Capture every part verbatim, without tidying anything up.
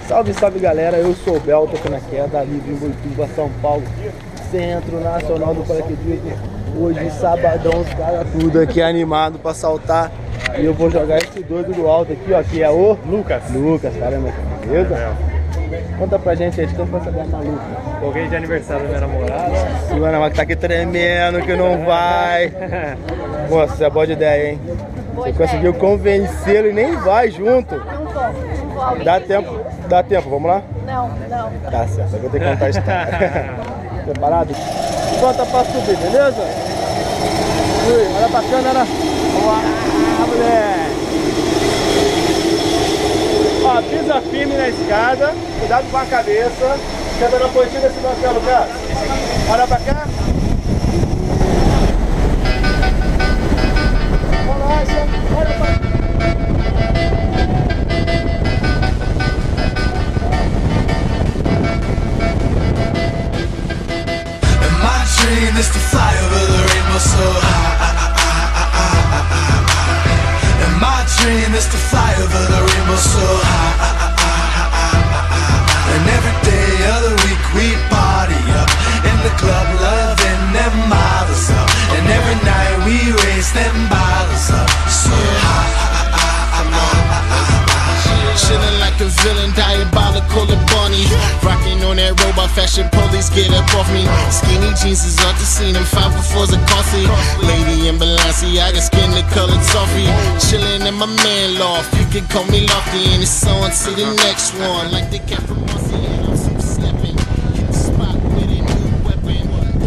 Salve, salve galera, eu sou o Bel, tô na queda, ali em Boituva, São Paulo, Centro Nacional do Paraquedismo. Hoje, sabadão, os caras tudo aqui animado pra saltar. E eu vou jogar esse doido do alto aqui, ó, que é o Lucas. Lucas, caramba, beleza? É, Conta pra gente aí, quem vai saber a maluca? Joguei de aniversário da minha namorada. Silvana, mas que tá aqui tremendo, que não vai. Moça, você é boa de ideia, hein? Você conseguiu convencê-lo e nem vai junto. Não vou, não vou. Alguém Dá quer tempo, ir? dá tempo, vamos lá? Não, não. Tá certo, eu vou ter que contar a história. Preparado? Bota pra subir, beleza? Ui, olha pra câmera. Uau, moleque! Ó, pisa firme na escada, cuidado com a cabeça. Senta na pontinha desse banco, Lucas. Olha pra cá. Relaxa, olha pra cá. Is to fly over the rainbow so high. And my dream is to fly over the rainbow so high. And every day of the week we party up in the club, loving them models up. And every night we raise them bottles up so high. Chillin' like a villain, diabolical and bunny. Rockin' on that robot fashion, police get up off me. Skinny jeans is off the scene, and five befores are costly. Lady in Balenciaga, skin the colored toffee. Chillin' in my man loft, you can call me Lofty. And it's on to the next one, like the cat from Mossy. And I'm super steppin', hit the spot with a new weapon.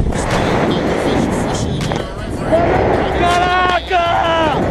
Caraca!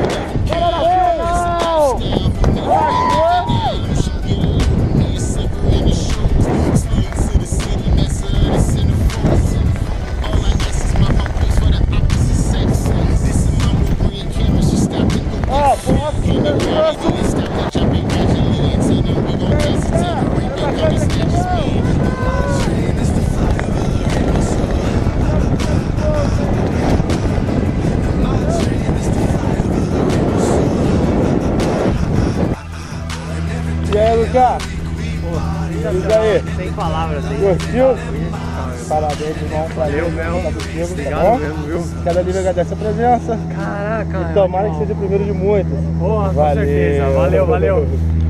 E aí, Lucas? E aí? Sem palavras aí. Curtiu? Parabéns, irmão. Valeu, Mel. Tá contigo, tá Obrigado bom? mesmo, viu? Cada livro agradece a presença. Caraca, E tomara que seja o primeiro de muitos. Porra, com Valeu. certeza. Valeu, valeu.